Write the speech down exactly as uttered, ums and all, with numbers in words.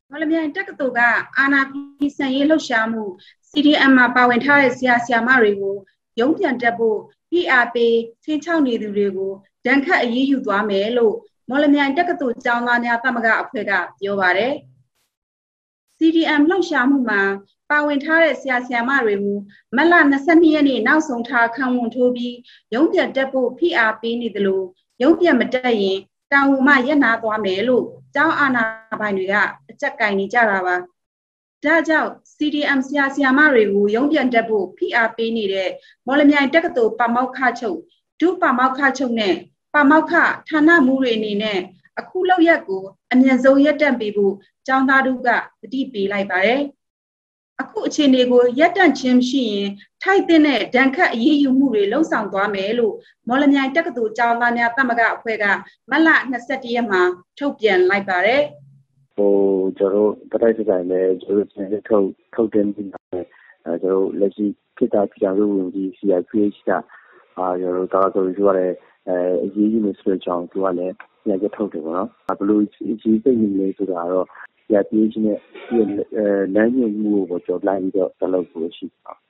မော်လမြိုင်တက္ကသိုလ်ကအာဏာဖီဆန်ရေးလှုပ်ရှားမှု C D M မှာပါဝင်ထားတဲ့ဆရာဆရာမတွေကိုရုံးပြန်တက်ဖို့ဖိအားပေးချင်းချောက်နေသူတွေကိုဒဏ်ခတ်အရေးယူသွားမယ်လို့မော်လမြိုင်တက္ကသိုလ်ကျောင်းသားများသမဂ္ဂအဖွဲ့ကပြောပါတယ်။ C D M လှုပ်ရှားမှုမှာပါဝင်ထားတဲ့ဆရာဆရာမတွေကိုမတ်လ၂၂ရက်နေ့နောက်ဆုံးထားခံဝန်ထိုးပြီးရုံးပြန်တက်ဖို့ဖိအားပေးနေတယ်လို့ရုံးပြန်မတက်ရင်တာဝန်မှရပ်နာသွားမယ်လို့ကျောင်းအာဏာပိုင်တွေကအကြက်ကင်နေကြတာပါ။ဒါကြောင့် C D M ဆရာဆရာမတွေကိုရုံးပြန်တက်ဖို့ဖိအားပေးနေတဲ့မော်လမြိုင်တက္ကသိုလ်ပါမောက္ခချုပ်ဒုပါမောက္ခချုပ်နဲ့ပါမောက္ခဌာနမှူးတွေအနေနဲ့အခုလောက်ရက်ကိုအမြင့်ဆုံးရပ်တန့်ပေးဖို့ကျောင်းသားတို့ကတတိပေးလိုက်ပါတယ်။အခုအခြေအနေကိုရပ်တန့်ခြင်းရှိရင်ထိုက်တဲ့ဒဏ်ခတ်အရေးယူမှုတွေလှုံ့ဆော်သွားမယ်လို့မော်လမြိုင်တက္ကသိုလ်ကျောင်းသားများသမဂ္ဂအဖွဲ့ကမတ်လ၂၁ရက်မှာထုတ်ပြန်လိုက်ပါတယ်။ဟိုကျွန်တော်တို့တိုက်စစ်တိုင်းနဲ့ကျွန်တော်တို့ထုတ်ထုတ်တင်ပြီးတော့အဲကျွန်တော်လက်ရှိခေတ္တပြည်တော်ဝင်ကြီး C I P H ကအာကျွန်တော်တို့ကာဆိုပြီးဆိုရတဲ့အဲအရေးကြီးနေဆိုကြောင်းသူကလည်းညချက်ထုတ်တယ်ပေါ့နော်။ဘလို့အရေးသိနေလဲဆိုတာတော့ C I P H နဲ့ဒီလမ်းညွှန်မှုကိုကြော်လိုက်ပြီးတော့ဆက်လုပ်ဖို့ရှိပါ